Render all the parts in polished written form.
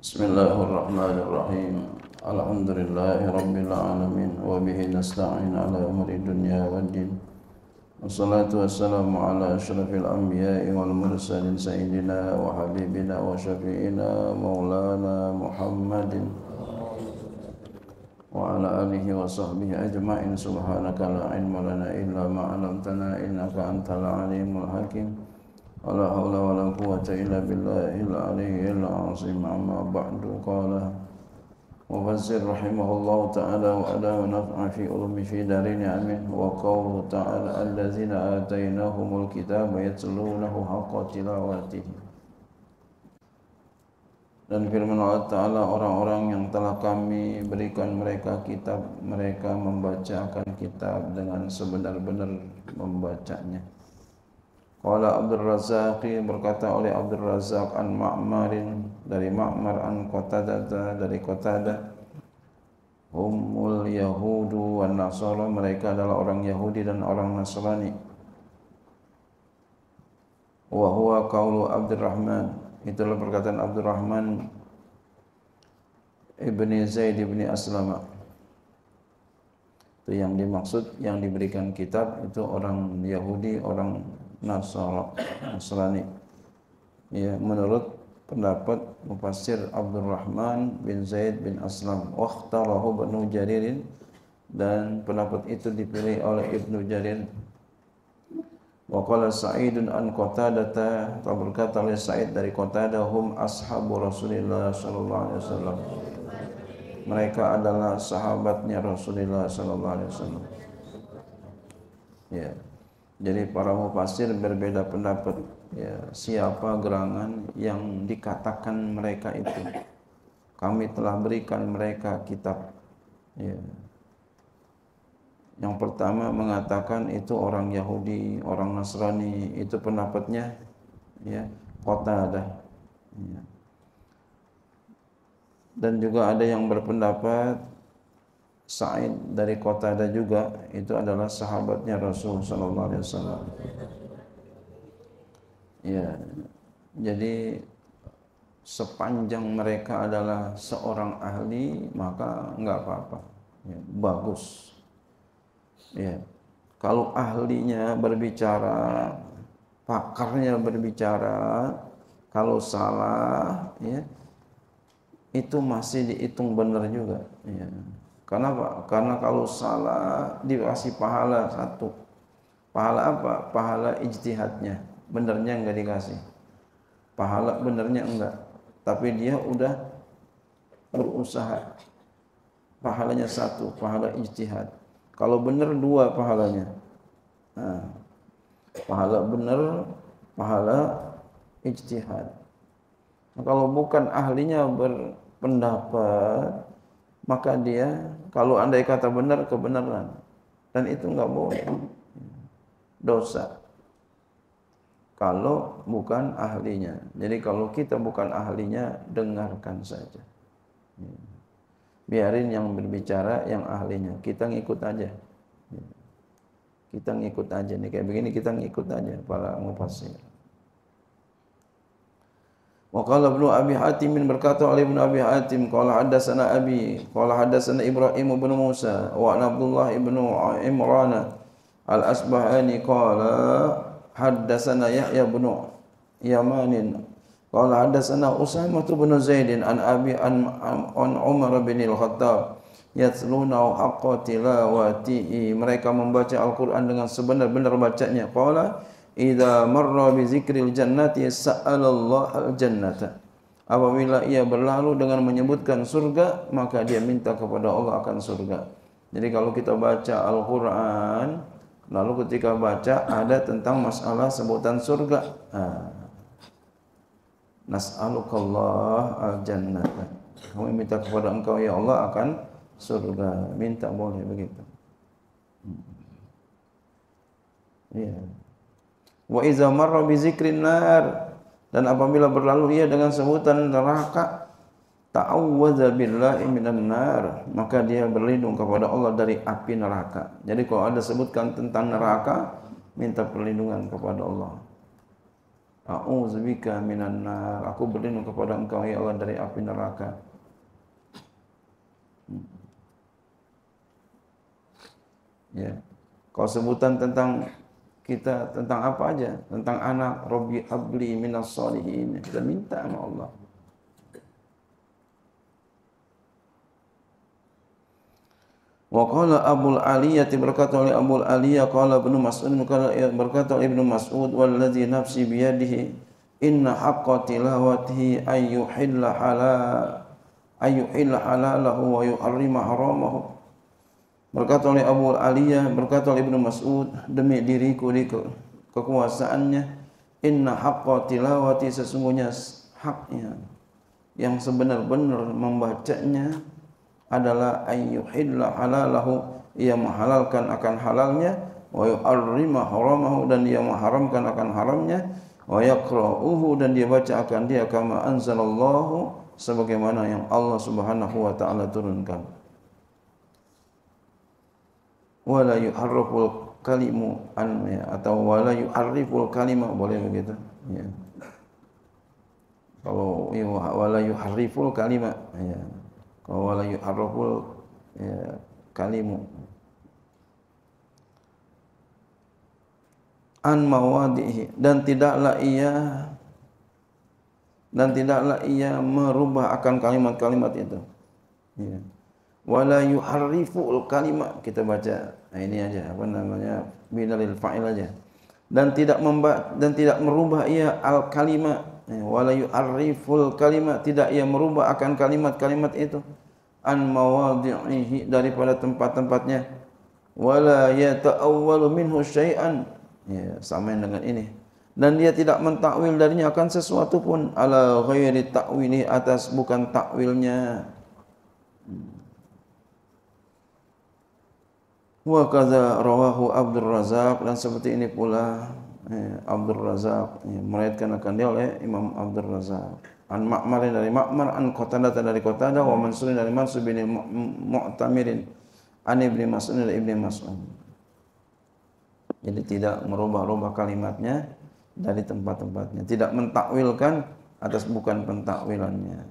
Bismillahirrahmanirrahim. Alhamdulillahi rabbil alamin wa bihi nasta'in ala umuri dunya waddin. Wassalatu wassalamu ala asyrafil anbiya'i wal mursalin sayyidina wa habibina wa syafi'ina maulana Muhammadin wa ala alihi wa sahbihi ajma'in. Subhanaka la ilma lana illa ma 'allamtana innaka antal alimul hakim. ولا حول ولا قوة إلا بالله العلي العظيم. أما بعد قال مفسر رحمه الله تعالى وأدام نفع في علوم في دارين آمين. وقوله تعالى الذين آتيناهم الكتاب يتلونه حق تلاوته. Dan firman Allah Ta'ala, orang-orang yang telah kami berikan mereka kitab, mereka membacakan kitab dengan sebenar-benar membacanya. Qala Abdul Razzaq, berkata oleh Abdul Razzaq, an Ma'marin, dari Ma'mar, an Qatadah, dari Qatadah, humul yahudu wan nasara, mereka adalah orang Yahudi dan orang Nasrani. Wa huwa qaulu Abdurrahman, itulah perkataan Abdurrahman ibni Zaid ibni Aslama. Itu yang dimaksud, yang diberikan kitab itu orang Yahudi, orang Nasrani. Ya, menurut pendapat mufassir Abdurrahman bin Zaid bin Aslam, wakhtarahu Ibnu Jarir, dan pendapat itu dipilih oleh Ibnu Jarir. Wa qala Sa'idun an Qatadah, berkata oleh Sa'id dari Qatadah, hum ashabu Rasulillah sallallahu alaihi wasallam, mereka adalah sahabatnya Rasulullah sallallahu alaihi wasallam. Ya. Jadi para mufassir berbeda pendapat, ya, siapa gerangan yang dikatakan mereka itu. Kami telah berikan mereka kitab. Ya. Yang pertama mengatakan itu orang Yahudi, orang Nasrani, itu pendapatnya, ya, Qatadah. Ya. Dan juga ada yang berpendapat Sa'id dari Qatadah juga, itu adalah sahabatnya Rasul sallallahu alaihi wasallam. Ya. Jadi sepanjang mereka adalah seorang ahli, maka enggak apa-apa. Ya, bagus. Ya. Kalau ahlinya berbicara, pakarnya berbicara, kalau salah, ya, itu masih dihitung benar juga. Ya. Kenapa? Karena kalau salah dikasih pahala satu. Pahala apa? Pahala ijtihadnya. Benernya enggak dikasih. Pahala benernya enggak. Tapi dia udah berusaha. Pahalanya satu, pahala ijtihad. Kalau bener dua pahalanya. Nah, pahala bener, pahala ijtihad. Nah, kalau bukan ahlinya berpendapat, maka dia, kalau andai kata benar, kebenaran, dan itu enggak boleh, dosa kalau bukan ahlinya. Jadi kalau kita bukan ahlinya, dengarkan saja, biarin yang berbicara yang ahlinya, kita ngikut aja. Kita ngikut aja nih, kayak begini kita ngikut aja para mufassir. Wa qala Ibnu Abi Hatim, berkata oleh Ibnu Abi Hatim, qala hadatsana Abi, qala hadatsana Ibrahim bin Musa wa Abdullah ibnu Imran al-Asbahani qala hadatsana Yahya bin Yaman qala hadatsana Usamah bin Zaid an Abi an Umar bin al-Khattab yatluna haqqa tilawati, mereka membaca Al-Qur'an dengan sebenar-benar bacanya. Qala idza marra bi zikril jannati sa'alallah al-jannata, apabila ia berlalu dengan menyebutkan surga, maka dia minta kepada Allah akan surga. Jadi kalau kita baca Al-Qur'an, lalu ketika baca ada tentang masalah sebutan surga, nas'alukallah al-jannata, kami minta kepada engkau ya Allah akan surga. Minta boleh begitu. Ya. Wa iza marra bi zikrin nar, dan apabila berlalu ia dengan sebutan neraka, ta'awwadza billahi minan nar, maka dia berlindung kepada Allah dari api neraka. Jadi kalau ada sebutkan tentang neraka, minta perlindungan kepada Allah. A'udzubika minan nar. Aku berlindung kepada Engkau ya Allah dari api neraka. Ya. Kalau sebutan tentang kita tentang apa aja, tentang anak, Rabbi habli minas sholihin, kita minta sama Allah. Wa qala Abul Aliyah, berkata oleh Abul Aliyah, qala Ibnu Mas'ud, berkata Ibnu Mas'ud, wallazi nafsi biyadihi inna haqqa tilawatihi ayyuhilla halalahu wa yuharrima haramahu. Berkata oleh Abu Aliyah, berkata oleh Ibnu Mas'ud, demi diriku di kekuasaannya, inna haqqa tilawati, sesungguhnya haknya yang sebenar-benar membacanya adalah ayyuhilla halalahu, ia menghalalkan akan halalnya, wa yuharrima haramahu, dan dia mengharamkan akan haramnya, wa yaqra'uhu, dan dia baca akan dia kama anzalallahu, sebagaimana yang Allah Subhanahu wa taala turunkan. Wala yuharriful kalimu an, ya, atau wala yuharriful kalima, boleh begitu ya. Kalau ya, wala yuharriful kalima ya. Kalau wala yuharriful ya, kalimu an mawadihi, dan tidaklah ia merubah akan kalimat-kalimat itu ya. Wala yuharriful kalimat, kita baca ini aja apa namanya binalil fa'il aja, dan tidak merubah ia al kalimat ya. Wala yuharriful kalimat, tidak ia merubah akan kalimat-kalimat itu an mawadhi'ihi, daripada tempat-tempatnya. Wala yata'awwalu minhu syai'an ya, sama dengan ini, dan dia tidak mentakwil darinya akan sesuatu pun ala ghairi ta'wili, atas bukan takwilnya. Wa kadza rawahu Abdul Razak, dan seperti ini pula Abdul Razak meriwayatkan akan dia oleh Imam Abdul Razak, an Ma'mar, dari Ma'mar, an Qatadah, dari Qatadah, wa Mansur, dari Mansur bin Mu'tamirin, an Ibnu Mas'ud, dari Ibnu Mas'ud. Jadi tidak merubah-rubah kalimatnya dari tempat-tempatnya, tidak mentakwilkan atas bukan pentakwilannya.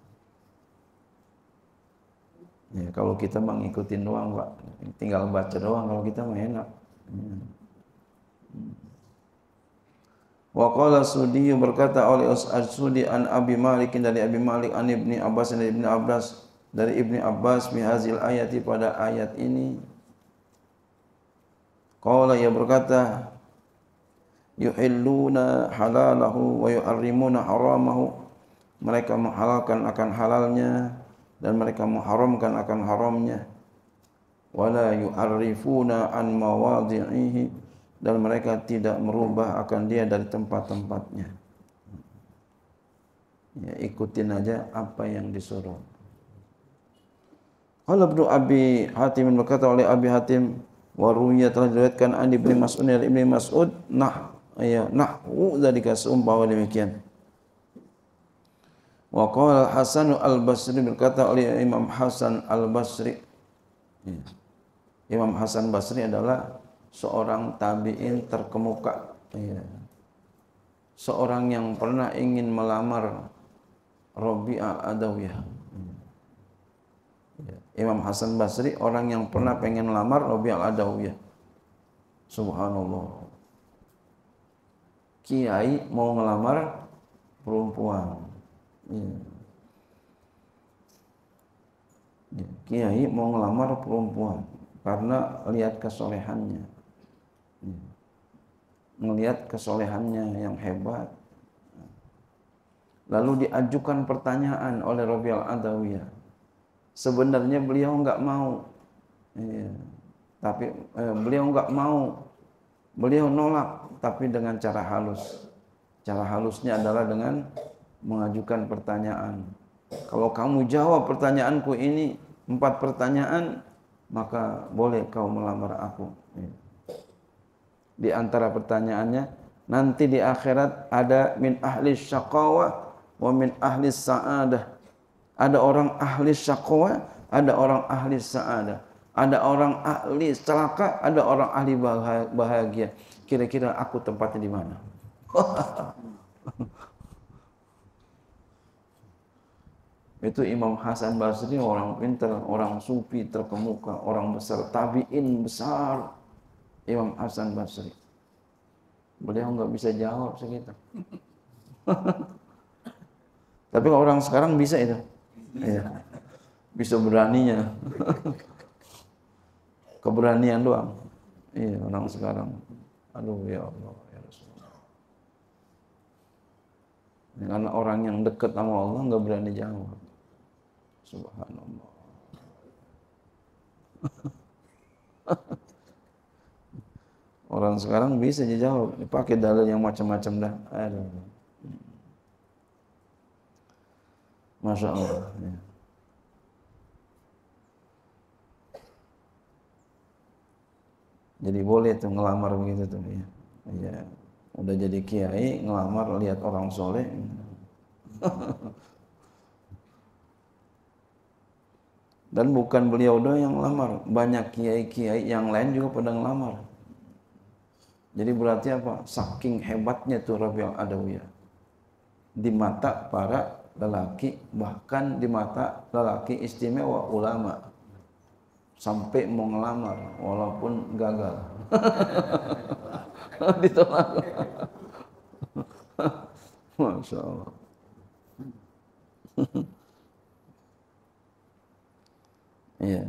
Ya, kalau kita mengikutin doang, Pak, tinggal baca doang, kalau kita mah enak. Wa qala Sudi, berkata oleh As-Sudi, an Abi Malik, dari Abi Malik, an Ibni Abbas, dari Ibni Abbas, dari Ibni Abbas, bi hazil ayati, pada ayat ini. Qala, ia berkata, yuhilluna halalahu wa yuharrimuna haramahu, mereka menghalalkan akan halalnya dan mereka mengharamkan akan haramnya. Wala yu'arrifuna an mawadhi'ihi, dan mereka tidak merubah akan dia dari tempat-tempatnya. Ya, ikutin aja apa yang disuruh. Qala Ibnu Abi Hatim, berkata oleh Abi Hatim, wa ruwiya, telah diriwayatkan an Ibnu Mas'ud, dari Ibnu Mas'ud, nahwu dzalika, seumpama demikian. Wa qala Hasan al-Basri, berkata oleh Imam Hasan al-Basri. Imam Hasan Basri adalah seorang tabi'in terkemuka, seorang yang pernah ingin melamar Rabi' al-Adawiyah. Imam Hasan Basri orang yang pernah pengen melamar Rabi' al-Adawiyah. Subhanallah. Kiai mau melamar perempuan. Kiai mau ngelamar perempuan karena lihat kesolehannya, melihat kesolehannya yang hebat. Lalu diajukan pertanyaan oleh Rabi' al-Adawiyah. Sebenarnya beliau enggak mau, tapi beliau enggak mau, beliau nolak, tapi dengan cara halus. Cara halusnya adalah dengan mengajukan pertanyaan. Kalau kamu jawab pertanyaanku ini 4 pertanyaan, maka boleh kau melamar aku. Di antara pertanyaannya, nanti di akhirat ada min ahli syaqawah wa min ahli sa'adah. Ada orang ahli syaqawah, ada orang ahli sa'adah. Ada orang ahli celaka, ada orang ahli bahagia. Kira-kira aku tempatnya di mana? Itu Imam Hasan Basri orang pintar, orang sufi terkemuka, orang besar, tabi'in besar. Imam Hasan Basri. Beliau nggak bisa jawab segitu. Tapi kalau orang sekarang bisa itu. Iya. Bisa beraninya. Keberanian doang. Iya, orang sekarang. Aduh ya Allah, ya Rasulullah. Karena orang yang dekat sama Allah nggak berani jawab. Subhanallah. Orang sekarang bisa dijawab, pakai dalil yang macam-macam dah. Aduh. Masya Allah. Ya. Jadi boleh tuh ngelamar begitu tuh. Ya. Ya. Udah jadi kiai, ngelamar lihat orang soleh. Dan bukan beliau doang yang ngelamar, banyak kiai-kiai yang lain juga pada ngelamar. Jadi berarti apa? Saking hebatnya tuh Rabi' al-Adawiyah di mata para lelaki, bahkan di mata lelaki istimewa ulama, sampai mau ngelamar walaupun gagal. Ditolak. Masya Allah. Iya.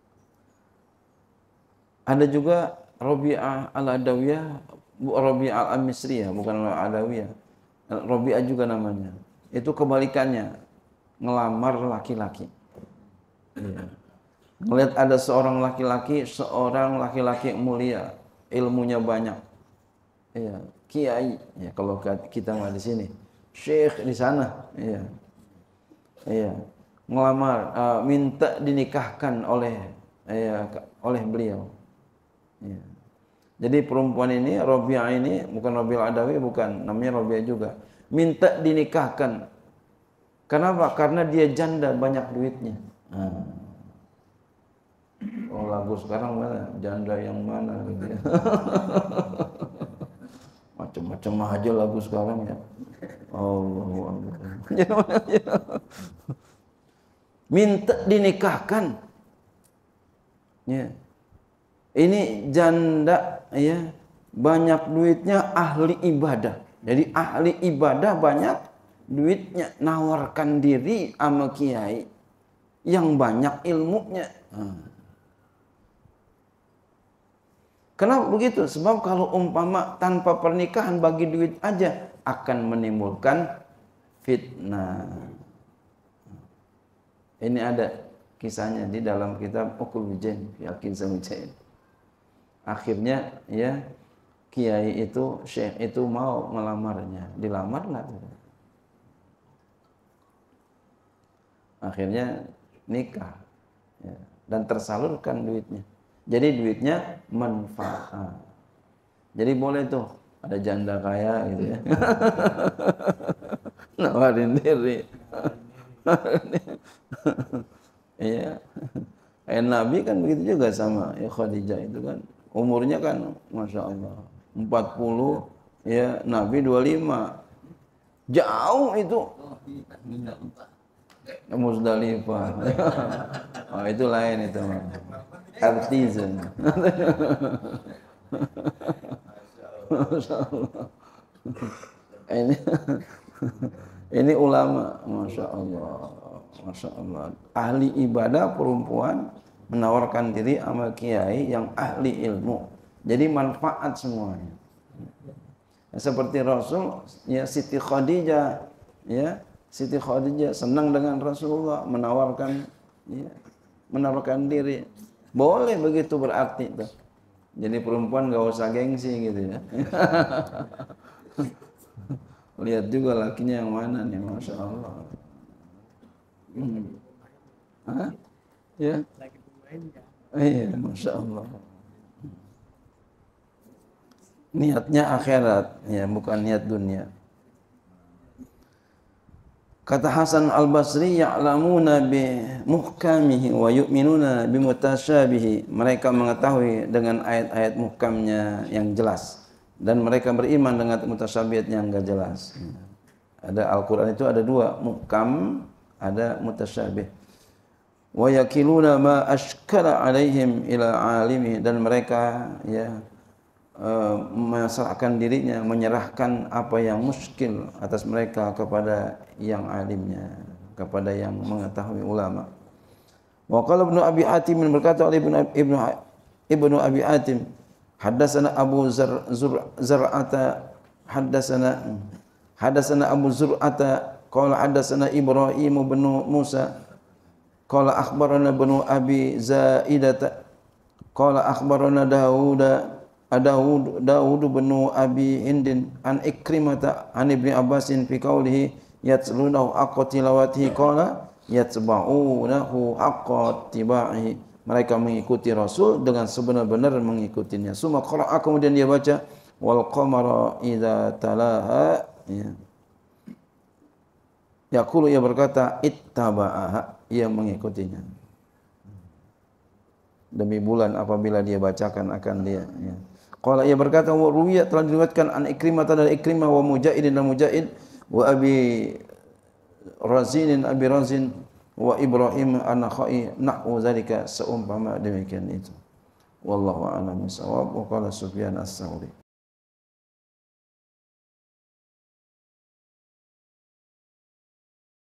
Ada juga Rabi'ah al-Adawiyah, Rabi'ah al-Misriyah, bukan al-Adawiyah. Rabi'ah juga namanya. Itu kebalikannya, ngelamar laki-laki. Iya. Melihat ada seorang laki-laki mulia, ilmunya banyak. Iya, kiai. Ya, kalau kita mah di sini, syekh di sana. Iya. Iya. Ngelamar, minta dinikahkan oleh beliau. Ya. Jadi perempuan ini, Rabi'ah ini, bukan Rabi'ah Adawi, bukan, namanya Rabi'ah juga. Minta dinikahkan. Kenapa? Karena dia janda, banyak duitnya. Oh, lagu sekarang mana? Janda yang mana? Gitu ya. Macam-macam aja lagu sekarang ya. Allahu Akbar. Minta dinikahkan. Ya. Ini janda ya, banyak duitnya, ahli ibadah. Jadi ahli ibadah banyak duitnya, nawarkan diri sama kiai yang banyak ilmunya. Kenapa begitu? Sebab kalau umpama tanpa pernikahan bagi duit aja akan menimbulkan fitnah. Ini ada kisahnya di dalam kitab Uqul Wijain, Yakin Samujain. Akhirnya ya kiai itu, syekh itu mau melamarnya, dilamarlah. Akhirnya nikah ya, dan tersalurkan duitnya. Jadi duitnya manfaat. Jadi boleh tuh ada janda kaya gitu ya. Nawarin diri. Iya. Nabi kan begitu juga sama ya, Khadijah itu kan. Umurnya kan Masya Allah 40 ya, Nabi 25. Jauh itu. Muzdalifah. Oh, itu lain itu. Artisan. Masya Allah. Ini ulama, Masya Allah. Masya Allah. Ahli ibadah perempuan menawarkan diri sama kiai yang ahli ilmu. Jadi manfaat semuanya. Seperti Rasul, ya Siti Khadijah, ya Siti Khadijah senang dengan Rasulullah, menawarkan diri. Boleh begitu berarti tuh. Jadi perempuan gak usah gengsi gitu ya. Lihat juga lakinya yang mana nih, Masya Allah. Hah? Ya. Iya, Masya Allah. Niatnya akhirat, ya bukan niat dunia. Kata Hasan al-Basri, ya'lamuna bi muhkamihi wa yu'minuna bi mutasyabihi. Mereka mengetahui dengan ayat-ayat muhkamnya yang jelas dan mereka beriman dengan mutasyabihat yang enggak jelas. Ada Al-Qur'an itu ada dua, muhkam, ada mutasyabih. Wa yakiluna ma ashkala alaihim ila alimi, dan mereka menyerahkan dirinya, menyerahkan apa yang muskil atas mereka kepada yang alimnya, kepada yang mengetahui ulama. Wa qala Ibnu Abi Hatim, berkata oleh Ibnu Abi Hatim, haddatsana Abu Zur'ata haddatsana Abu Zur'ata qala haddatsana Ibrahim bin Musa qala akhbarana Ibnu Abi Zaidah qala akhbarana Daud bin Abi Hindin an Ikrimah an Ibnu Abbasin fi qawlihi yatlunahu haqqa tilawatihi qala yatba'unahu haqqa tiba'ihi, mereka mengikuti Rasul dengan sebenar-benar mengikutinya. Summa qara'a, kemudian dia baca wal qamara idza talaha, yaqulu, ia berkata ittaba'aha, ia mengikutinya. Demi bulan apabila dia bacakan akan dia. Qala, ia berkata wa ruwiya, telah diriwayatkan an Ikrimah dari Ikrimah wa Mujahid dan Mujahid wa Abi Razin wa Ibrahim an-Nakhai nahwu zalika, seumpama demikian itu. Wallahu a'lam bishawab. Wa qala Sufyan as-Tsauri.